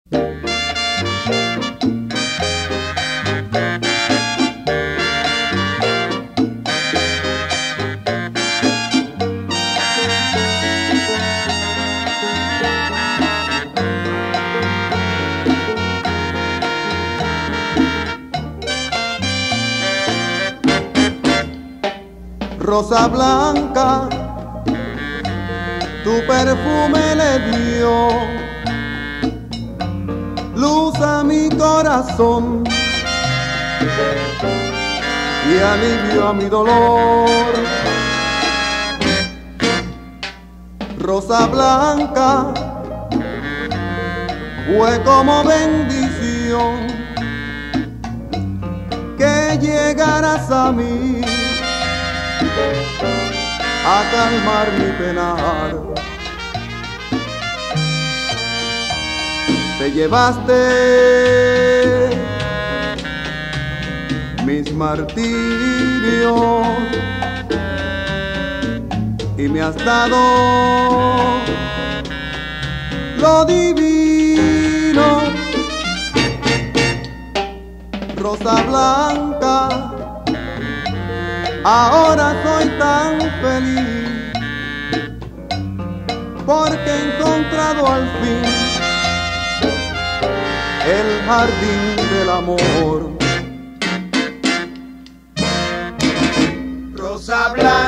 Rosa blanca, tu perfume le dio luz a mi corazón y alivio a mi dolor. Rosa blanca, fue como bendición que llegaras a mí a calmar mi penar. Te llevaste mis martirios y me has dado lo divino. Rosa blanca, ahora soy tan feliz porque he encontrado al fin el jardín del amor. Rosa blanca.